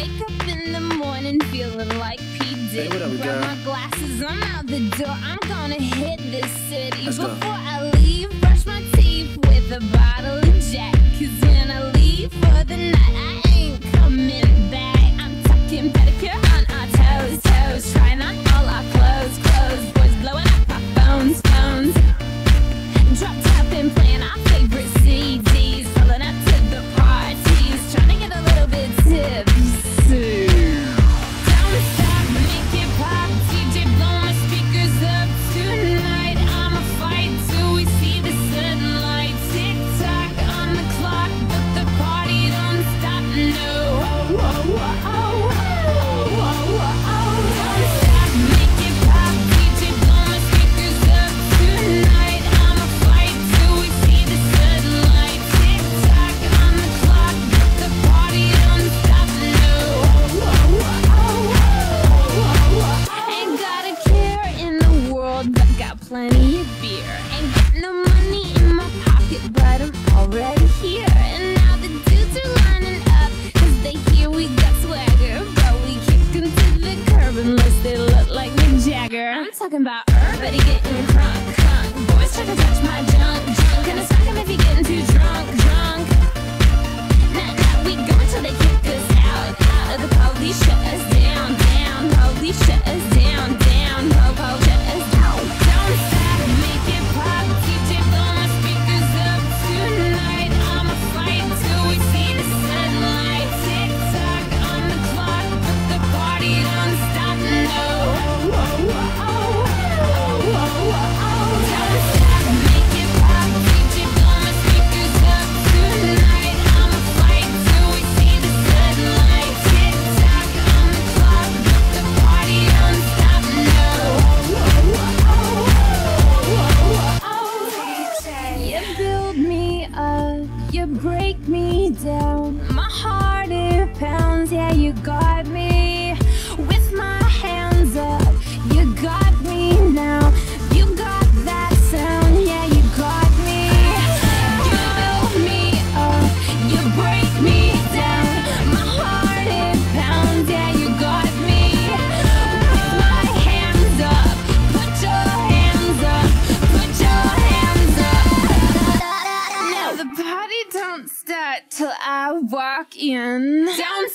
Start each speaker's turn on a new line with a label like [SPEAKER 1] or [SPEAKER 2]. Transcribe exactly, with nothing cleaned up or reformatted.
[SPEAKER 1] wake up in the morning feeling like P. Diddy.
[SPEAKER 2] Hey, what up,
[SPEAKER 1] Grab
[SPEAKER 2] girl?
[SPEAKER 1] my glasses, I'm out the door. I'm gonna hit this city.
[SPEAKER 2] Let's go.
[SPEAKER 1] Before I leave, brush my teeth with a bottle of Jack. Cause when I leave for the night, I ain't coming back. I'm tucking pedicure on our toes, toes. Trying on all our clothes, clothes. Boys blowing up our phones, phones. Drop top and playing our favorite C Ds. Pulling up to the parties, trying to get a little bit tipsy. Don't stop, make it pop. D J blow my speakers up tonight. I'ma fight till we see the sunlight. Tick tock on the clock, but the party don't stop. No. Oh, oh, oh, oh, oh, oh, oh. Don't stop, make it pop. D J blow my speakers up tonight. I'ma fight till we see the sunlight. Tick tock on the clock, but the party don't stop. No. Oh, oh, oh, oh, oh. Ain't got a care in the world, but got plenty of beer. Ain't got no money in my pocket, but I'm already here. And now the dudes are lining up, cause they hear we got swagger. But we kick them to the curb unless they look like Mick Jagger. I'm talking about everybody getting crunk, crunk. Boys try to touch my junk, junk. Gonna smack him if he getting too drunk, drunk. Nah, nah, we go until they kick us out, out. The police shut us down, down. Police shut us down, down. Po, po, shut us down. Don't stop, make it pop. D J blow my speakers up tonight. I'ma fight till we see the sunlight. Tick tock on the clock, but the party don't stop. No. Oh, oh, oh, oh, oh, oh. Don't stop, make it pop. D J blow my speakers up tonight. I'ma fight till we see the sunlight. Tick tock on the clock, but the party don't stop. No. Oh, oh, oh, oh, oh. You build me up, you break me down. My heart it pounds, yeah, you got me. With my hands up, you got me now. You got that sound, yeah, you got me. You build me up, you break me down. My heart it pounds, yeah, you got me. With my hands up, put your hands up, put your hands up. Now the party don't start till I walk in. Don't